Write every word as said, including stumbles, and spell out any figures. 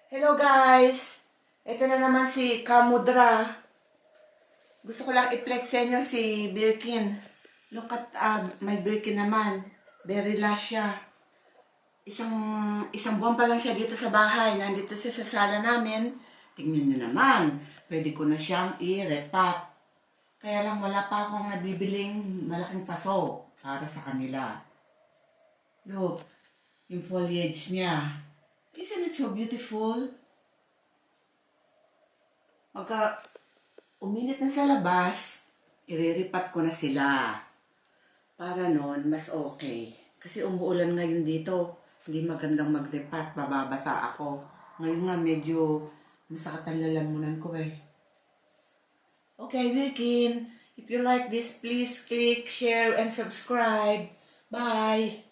Hello guys! Ito na naman si Kamudra. Gusto ko lang i-flex sa inyo si Birkin. Look at uh, my Birkin naman. Very lush siya. Isang, isang buwan pa lang siya dito sa bahay. Nandito siya sa sala namin. Tingnan nyo naman. Pwede ko na siyang i-repat. Kaya lang wala pa akong nabibiling malaking paso para sa kanila. Look, yung foliage niya. Isn't it so beautiful? Pagka uminit na sa labas, iriripat ko na sila. Para noon, mas okay. Kasi umuulan ngayon dito. Hindi magandang magripat, mababasa ako. Ngayon nga medyo masakit ang lalamunan ko eh. Okay, Birkin. If you like this, please click, share, and subscribe. Bye!